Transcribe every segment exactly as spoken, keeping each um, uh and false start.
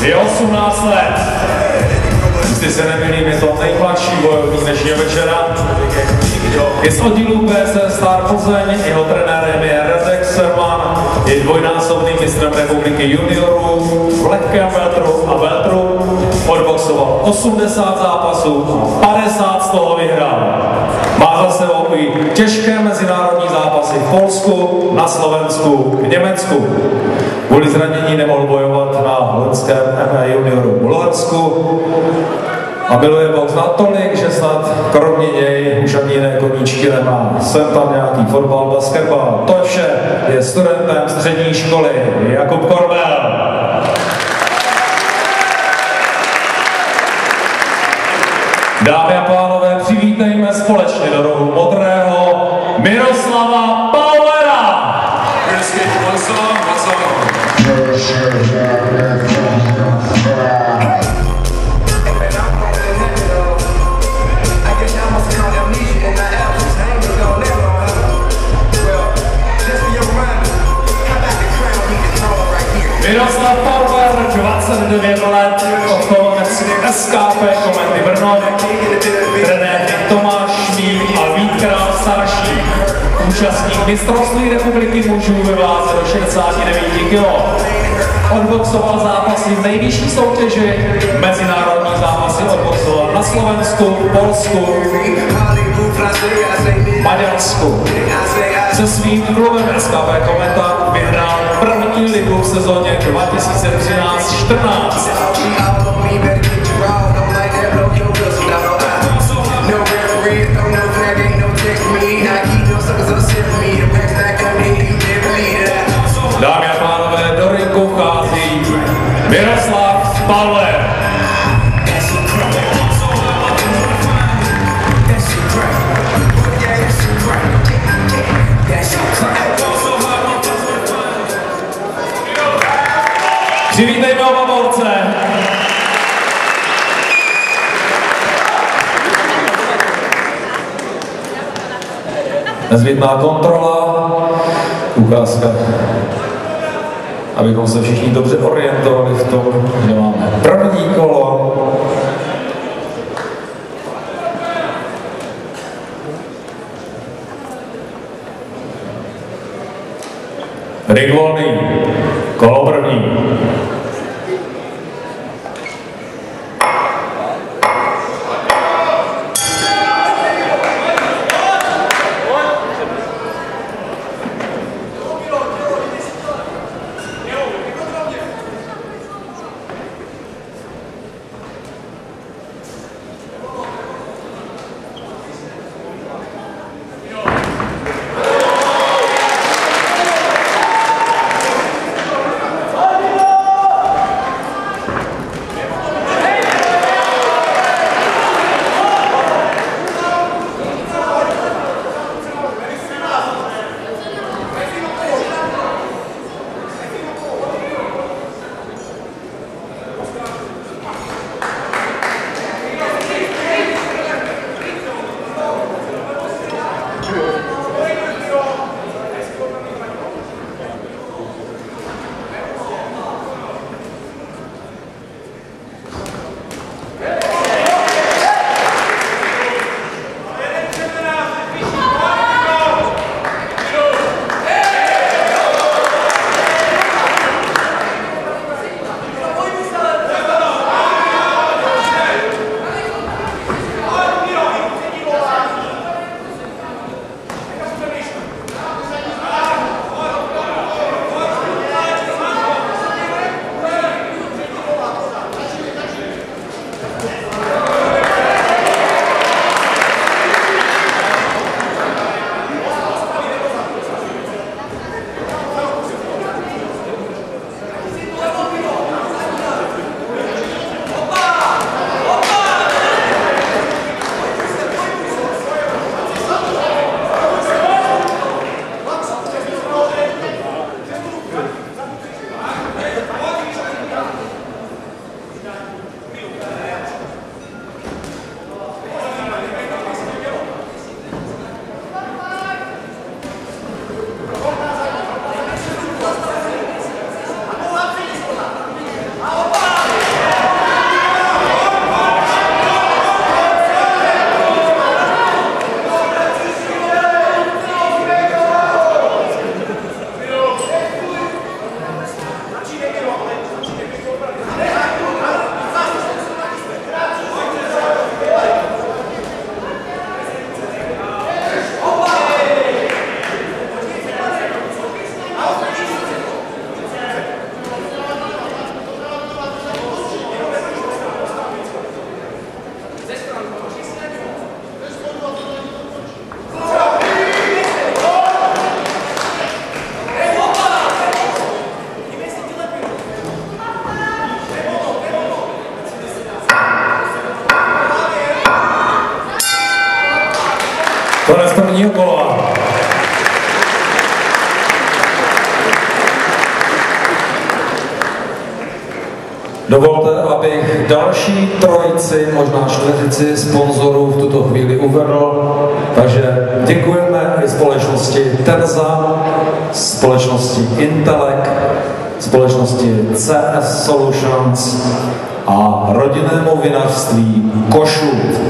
Je osmnáct let. Jestli se nemýlím, je to nejmladší bojovník dnešního večera. Je z oddílu P C Star Plzeň, jeho trenérem je Radek Serman, je dvojnásobným mistrem republiky juniorů v lehkém veltru a veltru. Odboxoval osmdesát zápasů a padesát z toho vyhrál. Má za sebou i těžké mezinárodní zápasy v Polsku, na Slovensku, v Německu. Kvůli zranění nemohl bojovat na loňském M M A junioru v Bulharsku. A miluje box natolik, že snad kromě něj už ani jiné koníčky nemá. Jsem tam nějaký fotbal, basketbal. To vše je studentem střední školy Jakub Korbel. Dámy a pánové, přivítejme společně do rohu modrého Miroslava Bauera. Miroslav Bauer, dvacet devět let, od S K P Komendy Brno, trenér Tomáš Šmík a Vít Král starší, účastník mistrovství republiky mužů ve váze do šedesáti devíti kilogramů. Odboxoval zápasy v nejvyšší soutěži, mezinárodní zápasy odboxoval na Slovensku, Polsku, Maďarsku. Se svým klubem S K P Kometa vyhrál první ligu v sezóně dva tisíce třináct čtrnáct. Dámy a pánové, do ringu vchází Miroslav Bauer. Přivítejme oba borce. Nezbytná kontrola, ukázka, abychom se všichni dobře orientovali v tom, že máme první kolo. Ring volný, kolo první. Dovolte, abych další trojici, možná čtveřici sponzorů v tuto chvíli uvedl. Takže děkujeme i společnosti Tenza, společnosti Intelek, společnosti C S Solutions a rodinnému vinařství Košut.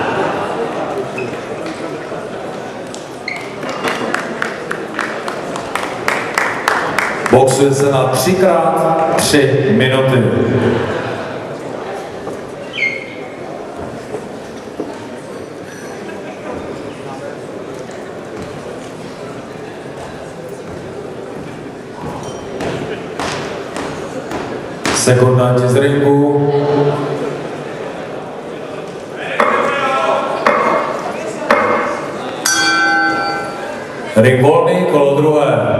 Boxuje se na třikrát tři minuty. Sekundanti z ringu. Ring volný, kolo druhé.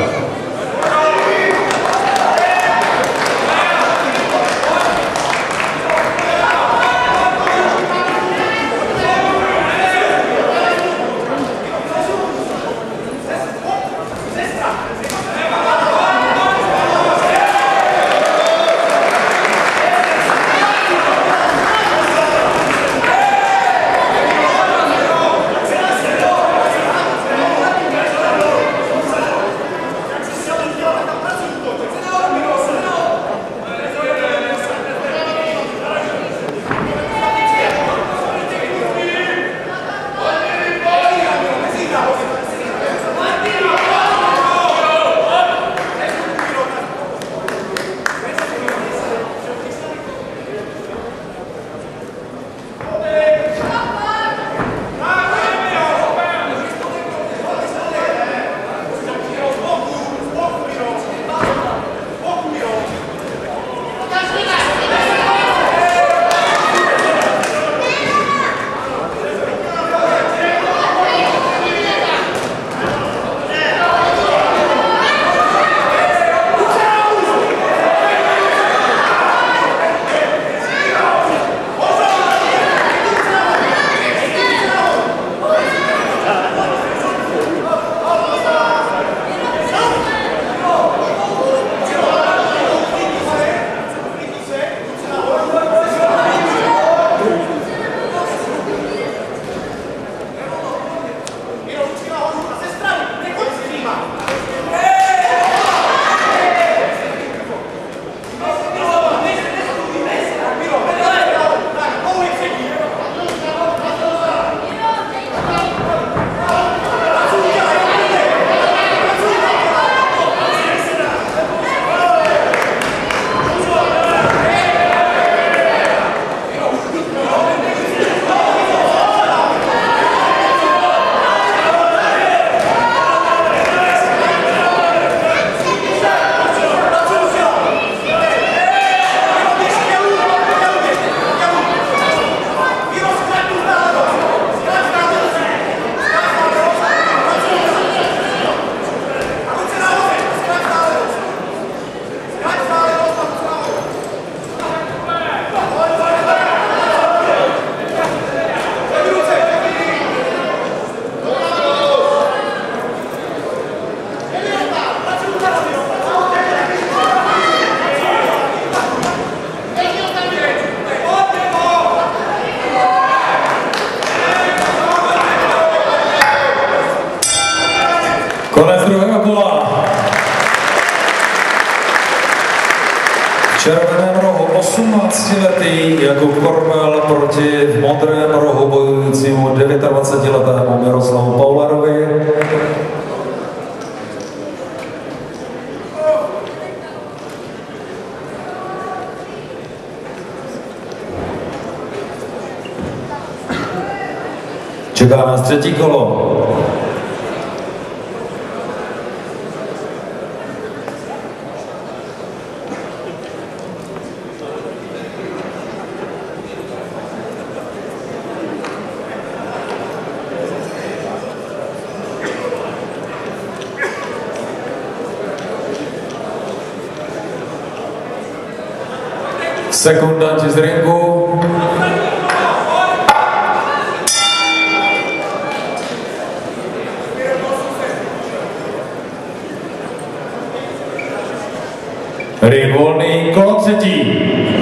Konec druhého kola. V červeném rohu osmnáctiletý Jakub Korbel proti v modrém rohu bojujícímu dvacetidevítiletému Miroslavu Paulerovi. Čeká nás třetí kolo. Sekundanti z ringu. Ring Dominik Volný, kolo třetí.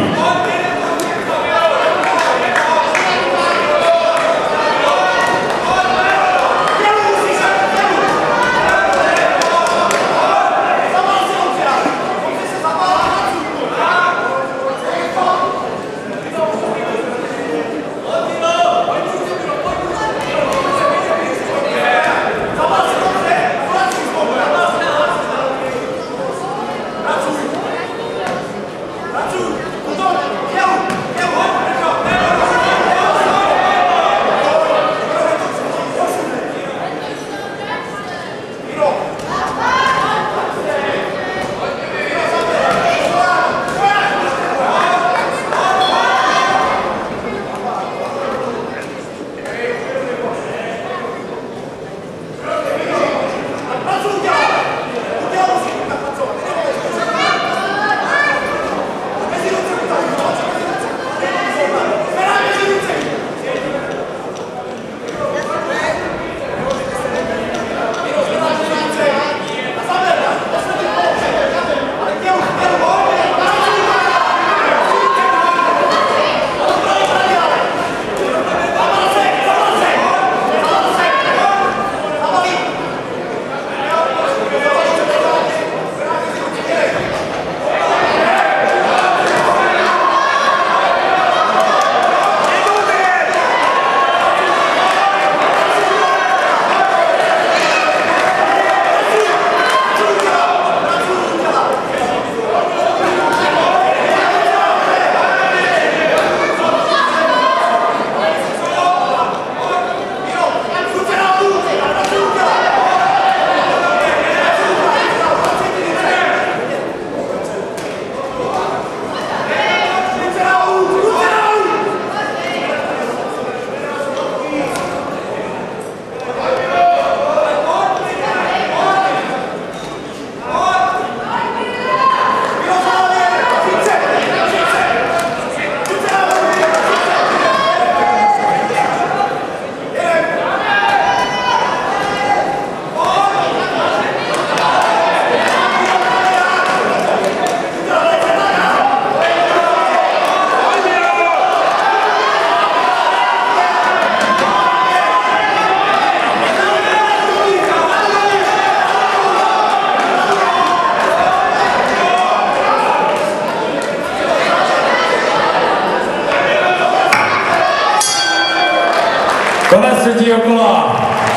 Konec třetího kola.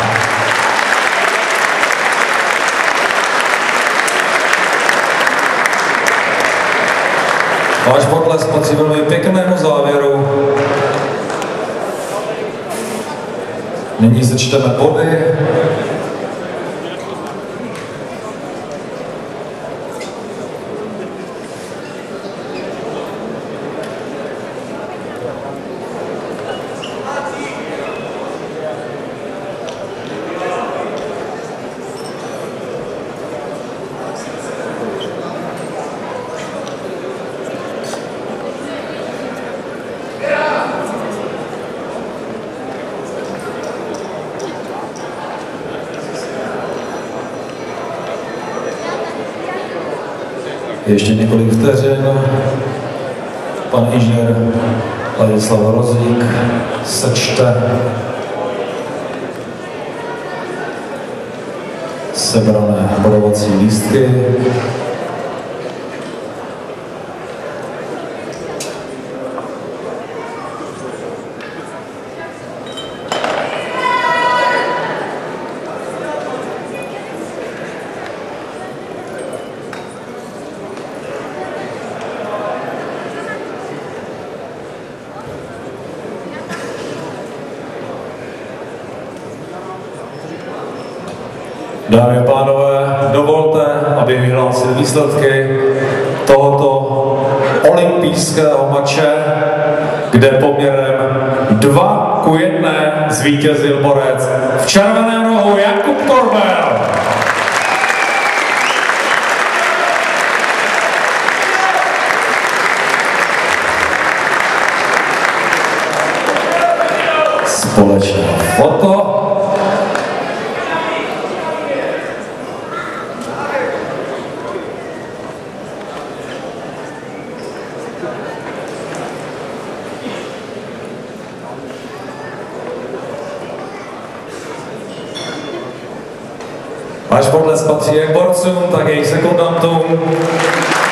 Váš potlesk patří velmi pěknému závěru. Nyní sečteme body. Ještě několik vteřin. Pan inženýr Ladislav Rozík sečte sebrané bodovací lístky. Dámy a pánové, dovolte, abych vyhlásil výsledky tohoto olympijského mače, kde poměrem dva ku jedné zvítězil borec v červeném rohu Jakub Korbel. Společné foto. Váš potlesk patří jak borcům, tak i jejich sekundantům.